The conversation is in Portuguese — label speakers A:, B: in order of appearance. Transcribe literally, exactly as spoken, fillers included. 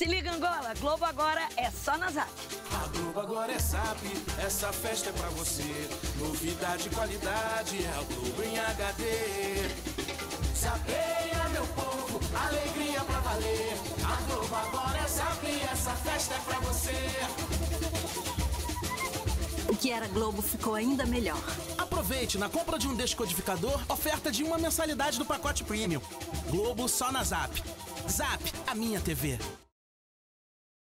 A: Se liga, Angola, Globo agora é só na Zap.
B: A Globo agora é Zap, essa festa é pra você. Novidade e qualidade, é a Globo em H D. Zapeia, meu povo, alegria pra valer. A Globo agora é Zap, essa festa é pra você.
C: O que era Globo ficou ainda melhor.
D: Aproveite, na compra de um descodificador, oferta de uma mensalidade do pacote Premium. Globo só na Zap. Zap, a minha T V.